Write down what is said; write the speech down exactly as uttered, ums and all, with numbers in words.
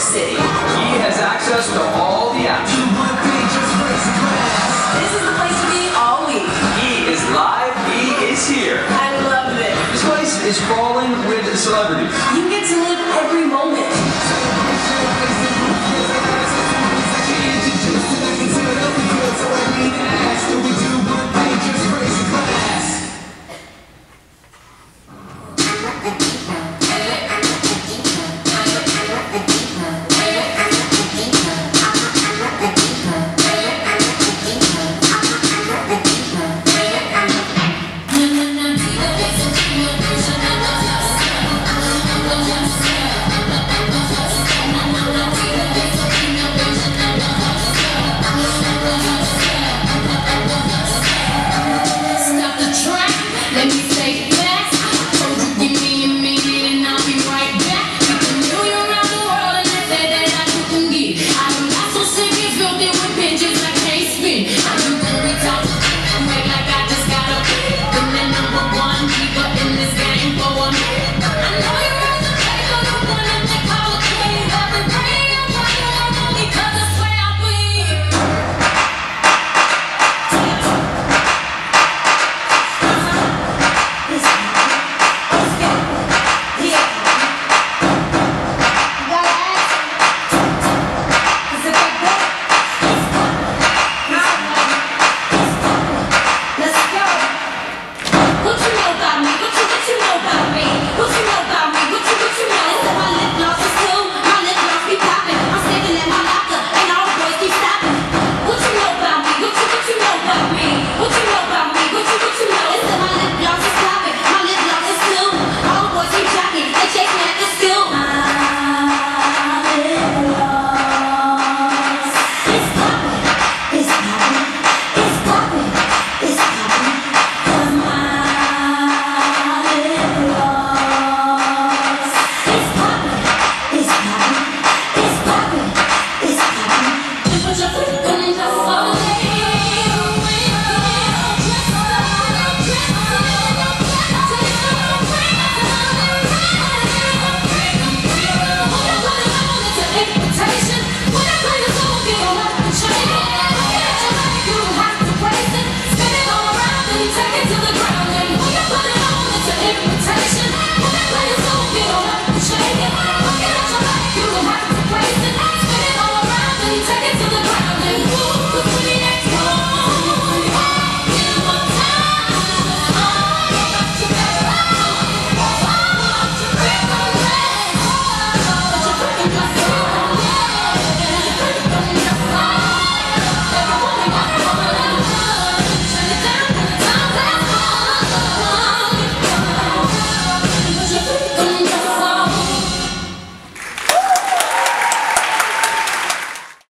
city. He has access to all the action. This is the place to be all week. He is live. He is here. I love this. This place is crawling with celebrities. You get to live every moment.